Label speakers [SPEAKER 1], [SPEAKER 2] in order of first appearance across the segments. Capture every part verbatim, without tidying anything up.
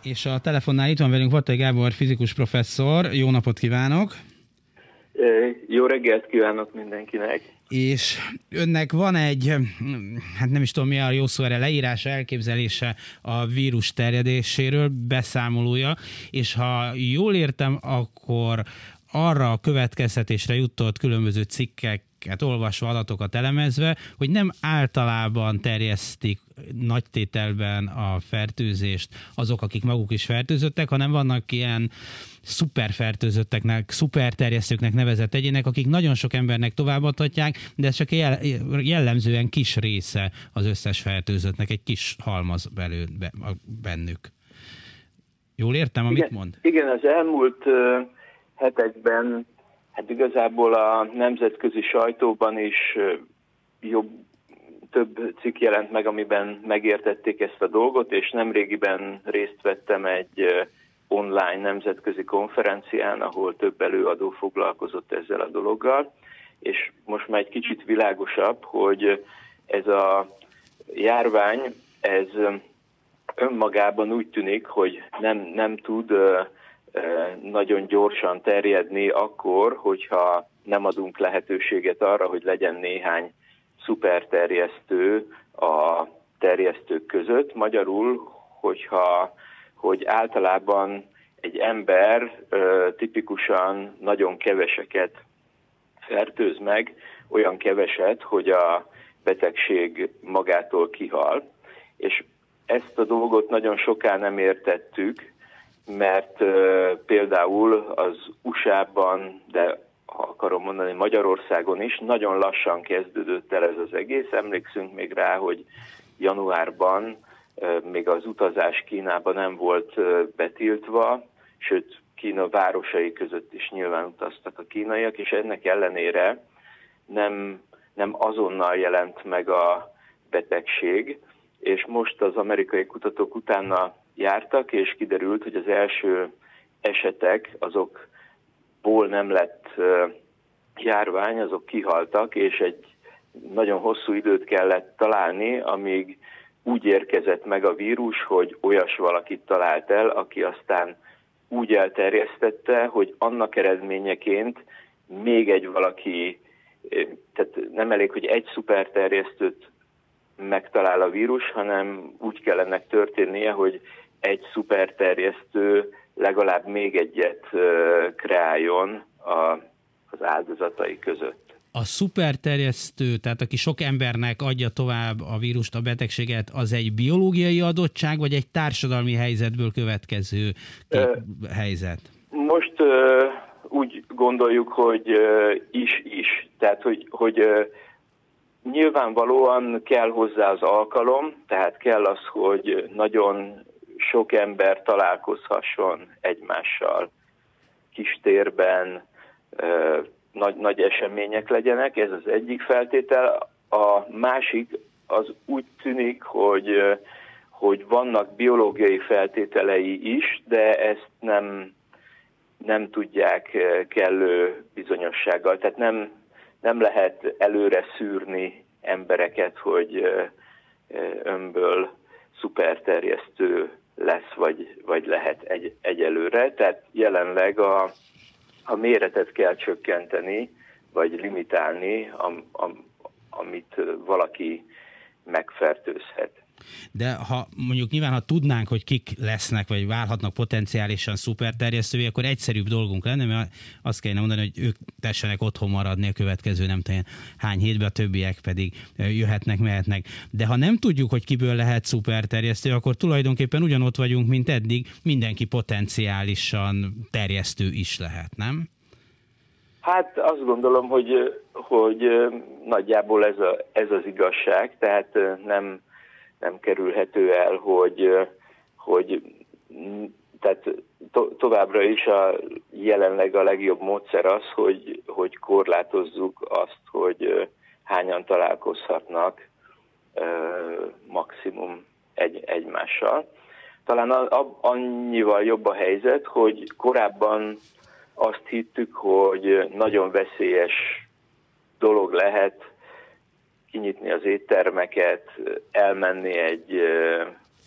[SPEAKER 1] És a telefonnál itt van velünk Vattai Gábor fizikus professzor. Jó napot kívánok!
[SPEAKER 2] Jó reggelt kívánok mindenkinek!
[SPEAKER 1] És önnek van egy, hát nem is tudom mi a jó szó erre, leírása, elképzelése a vírus terjedéséről, beszámolója, és ha jól értem, akkor arra a következtetésre jutott különböző cikkeket olvasva, adatokat elemezve, hogy nem általában terjesztik nagy tételben a fertőzést azok, akik maguk is fertőzöttek, hanem vannak ilyen szuperfertőzötteknek, szuperterjesztőknek nevezett egyének, akik nagyon sok embernek továbbadhatják, de ez csak jellemzően kis része az összes fertőzöttnek, egy kis halmaz belül, bennük. Jól értem, amit
[SPEAKER 2] igen,
[SPEAKER 1] mond?
[SPEAKER 2] Igen, az elmúlt uh, hetekben, hát igazából a nemzetközi sajtóban is uh, jobb, több cikk jelent meg, amiben megértették ezt a dolgot, és nemrégiben részt vettem egy uh, online nemzetközi konferencián, ahol több előadó foglalkozott ezzel a dologgal, és most már egy kicsit világosabb, hogy ez a járvány, ez önmagában úgy tűnik, hogy nem, nem tud nagyon gyorsan terjedni akkor, hogyha nem adunk lehetőséget arra, hogy legyen néhány szuperterjesztő a terjesztők között. Magyarul, hogyha hogy általában egy ember ö, tipikusan nagyon keveseket fertőz meg, olyan keveset, hogy a betegség magától kihal. És ezt a dolgot nagyon soká nem értettük, mert ö, például az u es á-ban, de ha akarom mondani Magyarországon is, nagyon lassan kezdődött el ez az egész. Emlékszünk még rá, hogy januárban még az utazás Kínában nem volt betiltva, sőt Kína városai között is nyilván utaztak a kínaiak, és ennek ellenére nem, nem azonnal jelent meg a betegség, és most az amerikai kutatók utána jártak, és kiderült, hogy az első esetek, azokból nem lett járvány, azok kihaltak, és egy nagyon hosszú időt kellett találni, amíg úgy érkezett meg a vírus, hogy olyas valakit talált el, aki aztán úgy elterjesztette, hogy annak eredményeként még egy valaki, tehát nem elég, hogy egy szuperterjesztőt megtalál a vírus, hanem úgy kell ennek történnie, hogy egy szuperterjesztő legalább még egyet kreáljon az áldozatai között.
[SPEAKER 1] A szuperterjesztő, tehát aki sok embernek adja tovább a vírust, a betegséget, az egy biológiai adottság, vagy egy társadalmi helyzetből következő uh, helyzet?
[SPEAKER 2] Most uh, úgy gondoljuk, hogy uh, is-is. Tehát, hogy, hogy uh, nyilvánvalóan kell hozzá az alkalom, tehát kell az, hogy nagyon sok ember találkozhasson egymással kis térben, uh, Nagy, nagy események legyenek, ez az egyik feltétel. A másik az úgy tűnik, hogy, hogy vannak biológiai feltételei is, de ezt nem, nem tudják kellő bizonyossággal. Tehát nem, nem lehet előre szűrni embereket, hogy önből szuperterjesztő lesz, vagy, vagy lehet egy, egyelőre. Tehát jelenleg a A méretet kell csökkenteni, vagy limitálni, am, am, amit valaki megfertőzhet.
[SPEAKER 1] De ha mondjuk nyilván, ha tudnánk, hogy kik lesznek, vagy válhatnak potenciálisan szuperterjesztővé, akkor egyszerűbb dolgunk lenne, mert azt kellene mondani, hogy ők tessenek otthon maradni a következő nem tudom hány hétben, a többiek pedig jöhetnek, mehetnek. De ha nem tudjuk, hogy kiből lehet szuperterjesztő, akkor tulajdonképpen ugyanott vagyunk, mint eddig, mindenki potenciálisan terjesztő is lehet, nem?
[SPEAKER 2] Hát azt gondolom, hogy, hogy nagyjából ez, a, ez az igazság, tehát nem nem kerülhető el, hogy, hogy tehát to, továbbra is a, jelenleg a legjobb módszer az, hogy, hogy korlátozzuk azt, hogy hányan találkozhatnak maximum egy, egymással. Talán a, a, annyival jobb a helyzet, hogy korábban azt hittük, hogy nagyon veszélyes dolog lehet kinyitni az éttermeket, elmenni egy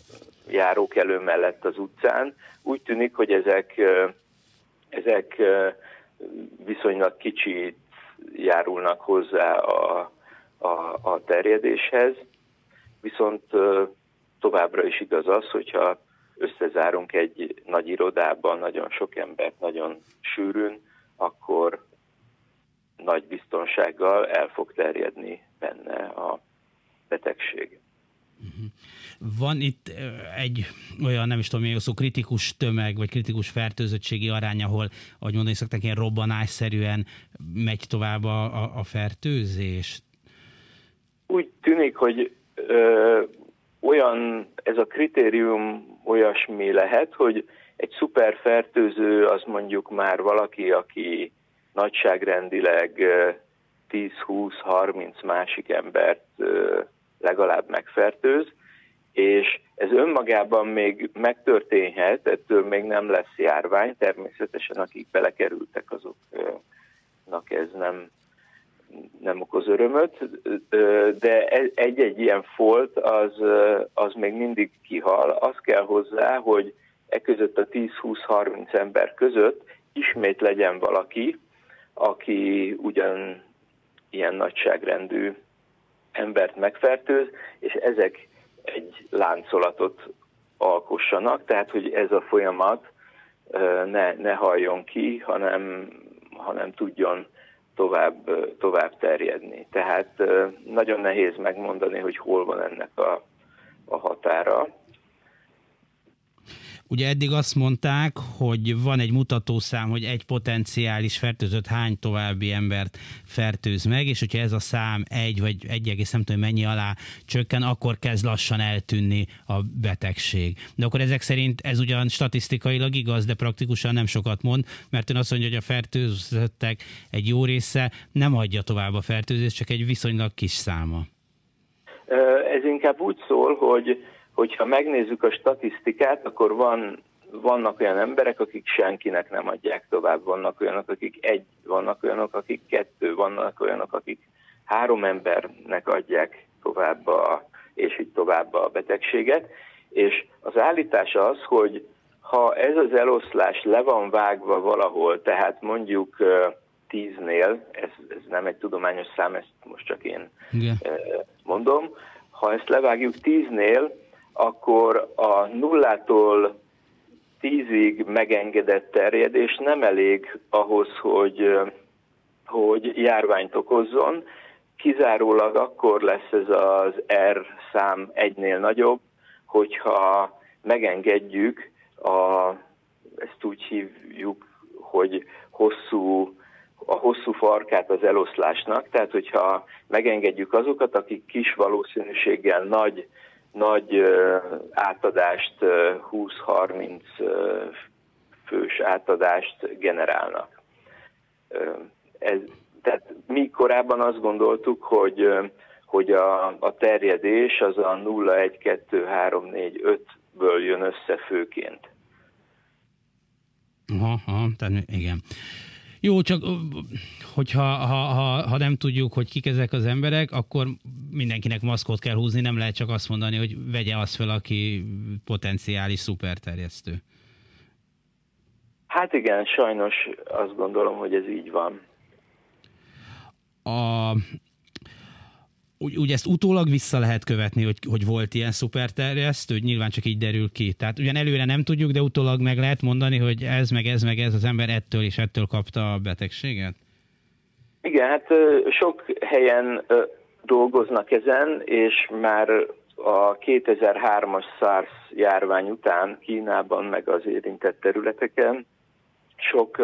[SPEAKER 2] járókelő mellett az utcán. Úgy tűnik, hogy ezek, ezek viszonylag kicsit járulnak hozzá a, a, a terjedéshez, viszont továbbra is igaz az, hogyha összezárunk egy nagy irodában nagyon sok embert nagyon sűrűn, akkor nagy biztonsággal el fog terjedni benne a betegség.
[SPEAKER 1] Van itt egy olyan, nem is tudom, milyen szó, kritikus tömeg, vagy kritikus fertőzöttségi arány, ahol, ahogy mondani szokták, ilyen robbanásszerűen megy tovább a, a, a fertőzés?
[SPEAKER 2] Úgy tűnik, hogy ö, olyan, ez a kritérium olyasmi lehet, hogy egy szuperfertőző az mondjuk már valaki, aki nagyságrendileg tíz-húsz-harminc másik embert ö, legalább megfertőz, és ez önmagában még megtörténhet, ettől még nem lesz járvány, természetesen akik belekerültek, azoknak ez nem, nem okoz örömöt, de egy-egy ilyen folt az, az még mindig kihal. Az kell hozzá, hogy e között a tíz-húsz-harminc ember között ismét legyen valaki, aki ugyan ilyen nagyságrendű embert megfertőz, és ezek egy láncolatot alkossanak, tehát hogy ez a folyamat ne, ne halljon ki, hanem, hanem tudjon tovább, tovább terjedni. Tehát nagyon nehéz megmondani, hogy hol van ennek a, a határa.
[SPEAKER 1] Ugye eddig azt mondták, hogy van egy mutatószám, hogy egy potenciális fertőzött hány további embert fertőz meg, és hogyha ez a szám egy vagy egy egész nem tudom mennyi alá csökken, akkor kezd lassan eltűnni a betegség. De akkor ezek szerint ez ugyan statisztikailag igaz, de praktikusan nem sokat mond, mert ön azt mondja, hogy a fertőzöttek egy jó része nem adja tovább a fertőzést, csak egy viszonylag kis száma.
[SPEAKER 2] Ez inkább úgy szól, hogy hogyha megnézzük a statisztikát, akkor van, vannak olyan emberek, akik senkinek nem adják tovább, vannak olyanok, akik egy, vannak olyanok, akik kettő, vannak olyanok, akik három embernek adják tovább, a, és így tovább a betegséget. És az állítás az, hogy ha ez az eloszlás le van vágva valahol, tehát mondjuk tíznél, ez, ez nem egy tudományos szám, ezt most csak én Igen. mondom, ha ezt levágjuk tíznél, akkor a nullától tízig megengedett terjedés nem elég ahhoz, hogy, hogy járványt okozzon. Kizárólag akkor lesz ez az R szám egynél nagyobb, hogyha megengedjük, a, ezt úgy hívjuk, hogy hosszú, a hosszú farkát az eloszlásnak, tehát hogyha megengedjük azokat, akik kis valószínűséggel nagy nagy átadást, húsz-harminc fős átadást generálnak. Ez, tehát mi korábban azt gondoltuk, hogy, hogy a, a terjedés az a nulla, egy, kettő, három, négy, ötből jön össze főként.
[SPEAKER 1] Aha, aha, tehát igen. Jó, csak hogyha ha, ha, ha nem tudjuk, hogy kik ezek az emberek, akkor mindenkinek maszkot kell húzni, nem lehet csak azt mondani, hogy vegye azt fel, aki potenciális szuperterjesztő.
[SPEAKER 2] Hát igen, sajnos azt gondolom, hogy ez így van.
[SPEAKER 1] A... Úgy, úgy ezt utólag vissza lehet követni, hogy, hogy volt ilyen szuperterjesztő, nyilván csak így derül ki. Tehát ugyan előre nem tudjuk, de utólag meg lehet mondani, hogy ez, meg ez, meg ez az ember ettől és ettől kapta a betegséget?
[SPEAKER 2] Igen, hát sok helyen dolgoznak ezen, és már a kétezer-hármas SARS járvány után Kínában, meg az érintett területeken sok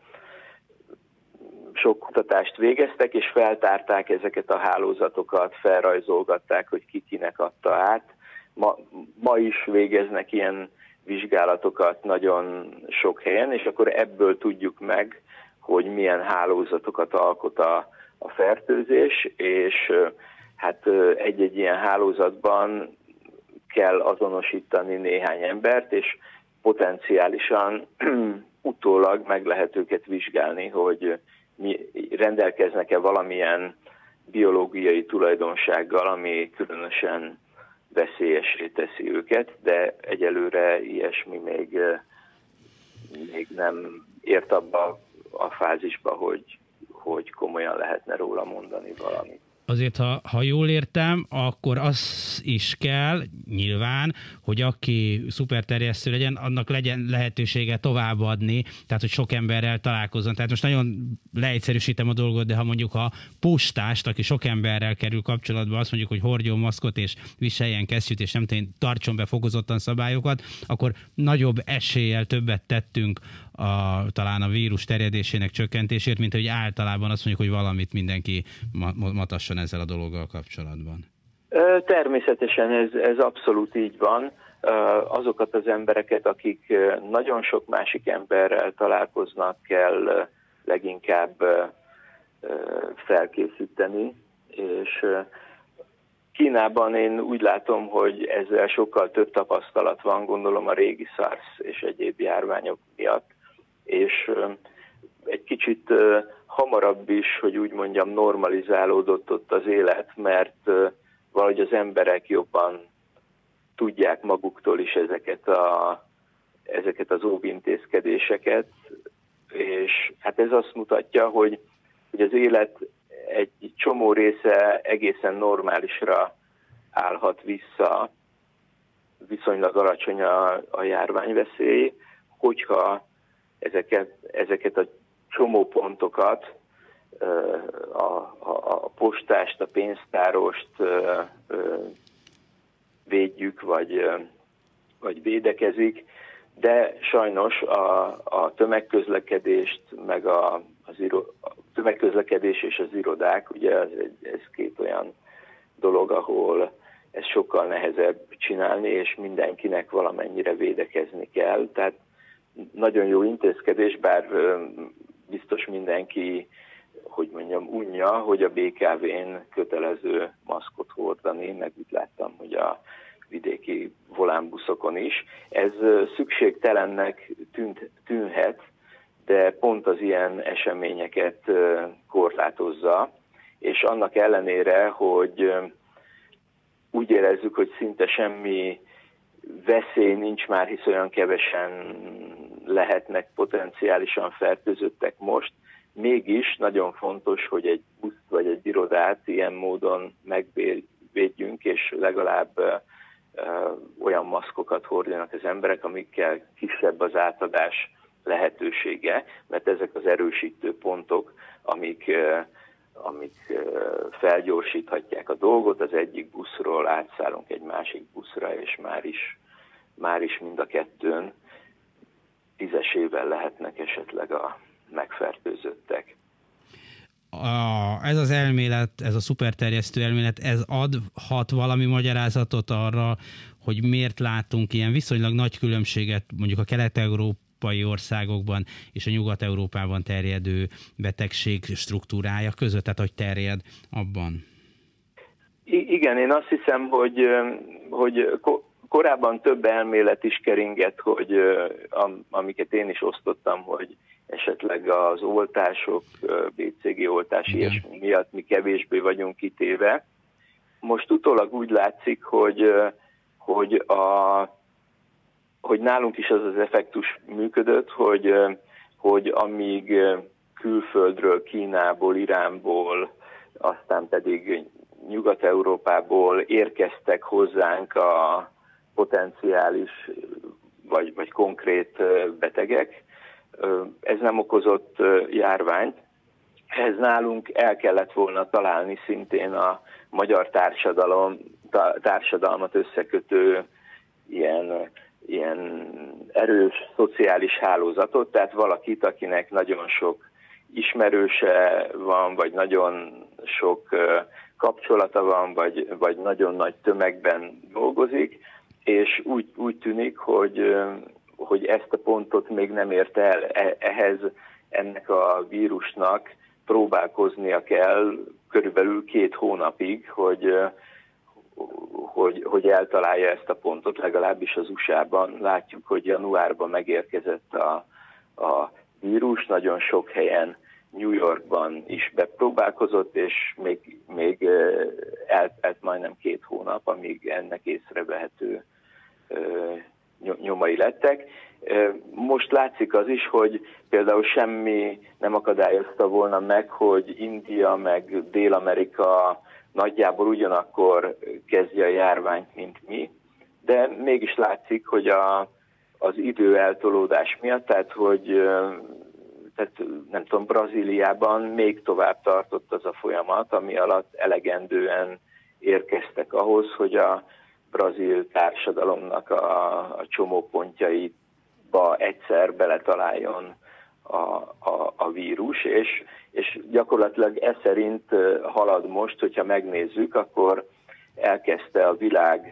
[SPEAKER 2] sok kutatást végeztek, és feltárták ezeket a hálózatokat, felrajzolgatták, hogy ki kinek adta át. Ma, ma is végeznek ilyen vizsgálatokat nagyon sok helyen, és akkor ebből tudjuk meg, hogy milyen hálózatokat alkot a, a fertőzés, és hát egy-egy ilyen hálózatban kell azonosítani néhány embert, és potenciálisan utólag meg lehet őket vizsgálni, hogy rendelkeznek-e valamilyen biológiai tulajdonsággal, ami különösen veszélyessé teszi őket, de egyelőre ilyesmi még, még nem ért abba a fázisba, hogy, hogy komolyan lehetne róla mondani valamit.
[SPEAKER 1] Azért, ha, ha jól értem, akkor az is kell nyilván, hogy aki szuperterjesztő legyen, annak legyen lehetősége továbbadni, tehát hogy sok emberrel találkozzon. Tehát most nagyon leegyszerűsítem a dolgot, de ha mondjuk a postást, aki sok emberrel kerül kapcsolatba, azt mondjuk, hogy hordjon maszkot és viseljen kesztyűt, és nem tudom, tartson be fokozottan szabályokat, akkor nagyobb eséllyel többet tettünk a, talán a vírus terjedésének csökkentésért, mint hogy általában azt mondjuk, hogy valamit mindenki matasson ezzel a dologgal kapcsolatban.
[SPEAKER 2] Természetesen ez, ez abszolút így van. Azokat az embereket, akik nagyon sok másik emberrel találkoznak, kell leginkább felkészíteni, és Kínában én úgy látom, hogy ezzel sokkal több tapasztalat van, gondolom a régi SARS és egyéb járványok miatt, és egy kicsit hamarabb is, hogy úgy mondjam, normalizálódott ott az élet, mert valahogy az emberek jobban tudják maguktól is ezeket, a, ezeket az óvintézkedéseket, és hát ez azt mutatja, hogy, hogy az élet egy csomó része egészen normálisra állhat vissza, viszonylag alacsony a, a járványveszély, hogyha ezeket, ezeket a csomó pontokat, a, a, a postást, a pénztárost védjük, vagy, vagy védekezik, de sajnos a, a tömegközlekedést, meg a, az iro, a tömegközlekedés és az irodák, ugye ez, ez két olyan dolog, ahol ez sokkal nehezebb csinálni, és mindenkinek valamennyire védekezni kell. Tehát nagyon jó intézkedés, bár biztos mindenki, hogy mondjam, unja, hogy a bé ká vén kötelező maszkot hordani, meg úgy láttam, hogy a vidéki volánbuszokon is. Ez szükségtelennek tűnt, tűnhet, de pont az ilyen eseményeket korlátozza, és annak ellenére, hogy úgy érezzük, hogy szinte semmi veszély nincs már, hisz olyan kevesen lehetnek potenciálisan fertőzöttek most, mégis nagyon fontos, hogy egy buszt vagy egy irodát ilyen módon megvédjünk, és legalább uh, olyan maszkokat hordjanak az emberek, amikkel kisebb az átadás lehetősége, mert ezek az erősítő pontok, amik, uh, amik uh, felgyorsíthatják a dolgot, az egyik buszról átszállunk egy másik buszra, és már is, már is mind a kettőn tízesével lehetnek esetleg a megfertőzöttek.
[SPEAKER 1] A, ez az elmélet, ez a szuperterjesztő elmélet, ez adhat valami magyarázatot arra, hogy miért látunk ilyen viszonylag nagy különbséget mondjuk a kelet-európai országokban és a Nyugat-Európában terjedő betegség struktúrája között, tehát hogy terjed abban?
[SPEAKER 2] I- igen, én azt hiszem, hogy, hogy korábban több elmélet is keringett, hogy amiket én is osztottam, hogy esetleg az oltások, bé cé gé oltás ilyesmi miatt mi kevésbé vagyunk kitéve. Most utólag úgy látszik, hogy, hogy, a, hogy nálunk is az az effektus működött, hogy, hogy amíg külföldről, Kínából, Iránból, aztán pedig Nyugat-Európából érkeztek hozzánk a potenciális vagy, vagy konkrét betegek, ez nem okozott járványt. Ez nálunk el kellett volna találni szintén a magyar társadalom, társadalmat összekötő ilyen, ilyen erős szociális hálózatot, tehát valakit, akinek nagyon sok ismerőse van, vagy nagyon sok kapcsolata van, vagy, vagy nagyon nagy tömegben dolgozik, és úgy, úgy tűnik, hogy, hogy ezt a pontot még nem ért el. Ehhez ennek a vírusnak próbálkoznia kell körülbelül két hónapig, hogy, hogy, hogy eltalálja ezt a pontot, legalábbis az u es á-ban. Látjuk, hogy januárban megérkezett a, a vírus, nagyon sok helyen New Yorkban is bepróbálkozott, és még, még eltelt majdnem két hónap, amíg ennek észrevehető nyomai lettek. Most látszik az is, hogy például semmi nem akadályozta volna meg, hogy India meg Dél-Amerika nagyjából ugyanakkor kezdje a járványt, mint mi, de mégis látszik, hogy a, az idő eltolódás miatt, tehát hogy tehát, nem tudom, Brazíliában még tovább tartott az a folyamat, ami alatt elegendően érkeztek ahhoz, hogy a brazil társadalomnak a, a csomópontjaiba egyszer beletaláljon a, a, a vírus, és, és gyakorlatilag ez szerint halad most, hogyha megnézzük, akkor elkezdte a világ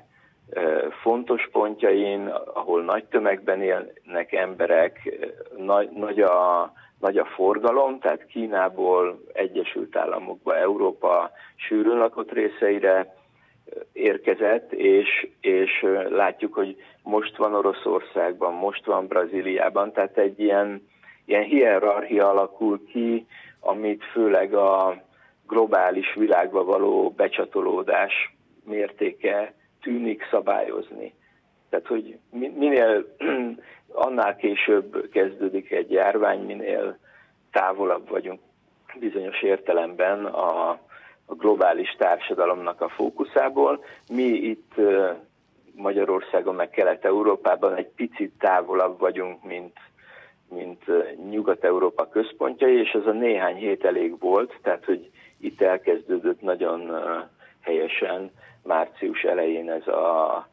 [SPEAKER 2] fontos pontjain, ahol nagy tömegben élnek emberek, nagy, nagy, a, nagy a forgalom, tehát Kínából, Egyesült Államokba, Európa sűrűn lakott részeire érkezett, és, és látjuk, hogy most van Oroszországban, most van Brazíliában, tehát egy ilyen, ilyen hierarchia alakul ki, amit főleg a globális világba való becsatolódás mértéke tűnik szabályozni. Tehát, hogy minél annál később kezdődik egy járvány, minél távolabb vagyunk bizonyos értelemben a, a globális társadalomnak a fókuszából. Mi itt Magyarországon, meg Kelet-Európában egy picit távolabb vagyunk, mint, mint Nyugat-Európa központjai, és az a néhány hét elég volt, tehát, hogy itt elkezdődött nagyon helyesen március elején ez a,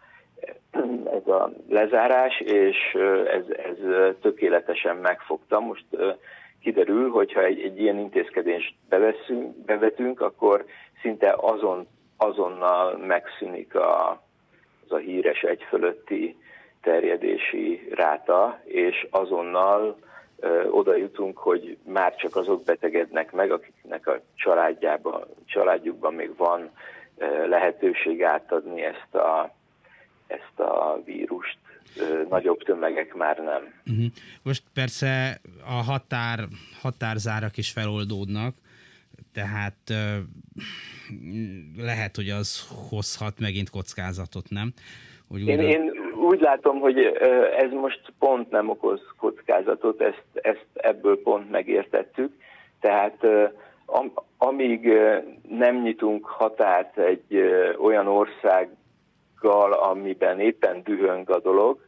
[SPEAKER 2] ez a lezárás, és ez, ez tökéletesen megfogta. Most kiderül, hogyha egy, egy ilyen intézkedést beveszünk, bevetünk, akkor szinte azon, azonnal megszűnik a, az a híres egy fölötti terjedési ráta, és azonnal ö, oda jutunk, hogy már csak azok betegednek meg, akiknek a családjában, családjukban még van ö, lehetőség átadni ezt a, ezt a vírust. Ö, nagyobb tömegek már nem.
[SPEAKER 1] Uh-huh. Most persze a határ, határzárak is feloldódnak, tehát ö, lehet, hogy az hozhat megint kockázatot, nem? Hogy
[SPEAKER 2] én, én úgy látom, hogy ez most pont nem okoz kockázatot, ezt, ezt ebből pont megértettük. Tehát am, amíg nem nyitunk határt egy olyan országgal, amiben éppen dühöng a dolog,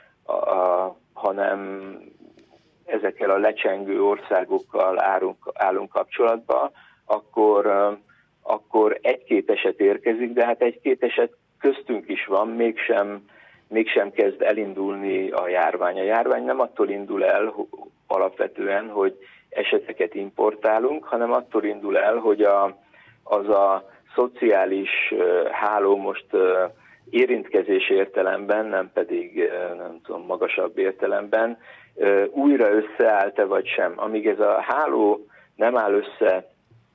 [SPEAKER 2] a, hanem ezekkel a lecsengő országokkal állunk, állunk kapcsolatba, akkor, akkor egy-két eset érkezik, de hát egy-két eset köztünk is van, mégsem, mégsem kezd elindulni a járvány. A járvány nem attól indul el alapvetően, hogy eseteket importálunk, hanem attól indul el, hogy a, az a szociális háló most érintkezés értelemben, nem pedig nem tudom, magasabb értelemben újra összeállt-e vagy sem. Amíg ez a háló nem áll össze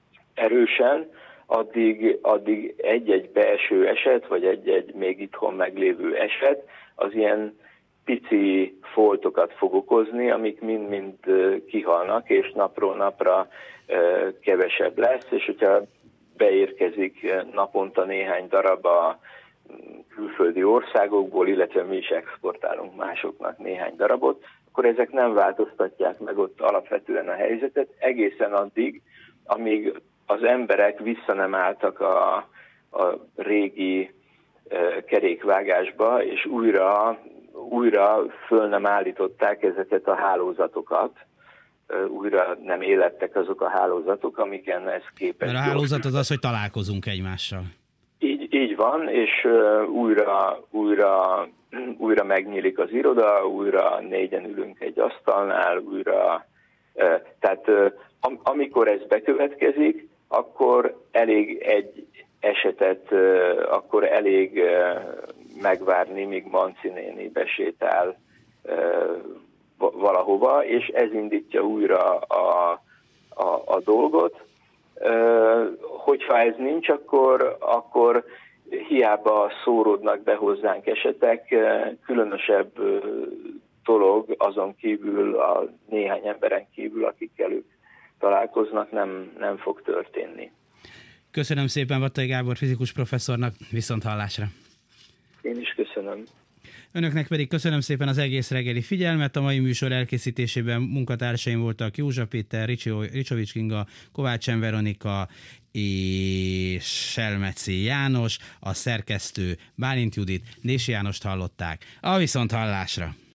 [SPEAKER 2] erősen, addig, addig egy-egy belső eset, vagy egy-egy még itthon meglévő eset, az ilyen pici foltokat fog okozni, amik mind-mind kihalnak, és napról napra kevesebb lesz, és hogyha beérkezik naponta néhány darab a külföldi országokból, illetve mi is exportálunk másoknak néhány darabot, akkor ezek nem változtatják meg ott alapvetően a helyzetet, egészen addig, amíg az emberek vissza nem álltak a, a régi e, kerékvágásba, és újra, újra föl nem állították ezeket a hálózatokat, e, újra nem élettek azok a hálózatok, amiken ez képes.
[SPEAKER 1] Mert a hálózat az az, hogy találkozunk egymással.
[SPEAKER 2] Így, így van, és uh, újra, újra, újra megnyílik az iroda, újra négyen ülünk egy asztalnál, újra, uh, tehát uh, am, amikor ez bekövetkezik, akkor elég egy esetet, uh, akkor elég uh, megvárni, míg Manci néni besétál uh, valahova, és ez indítja újra a, a, a dolgot. Uh, hogyha ez nincs, akkor, akkor hiába szóródnak be hozzánk esetek, uh, különösebb uh, dolog azon kívül, a néhány emberen kívül, akikkel ők találkoznak, nem, nem fog történni.
[SPEAKER 1] Köszönöm szépen Vattai Gábor fizikus professzornak, viszont hallásra.
[SPEAKER 2] Én is köszönöm.
[SPEAKER 1] Önöknek pedig köszönöm szépen az egész reggeli figyelmet. A mai műsor elkészítésében munkatársaim voltak Józsa Péter, Ricsovics Kinga, Kovács M. Veronika és Selmeci János, a szerkesztő Bálint Judit, Dési Jánost hallották. A viszonthallásra!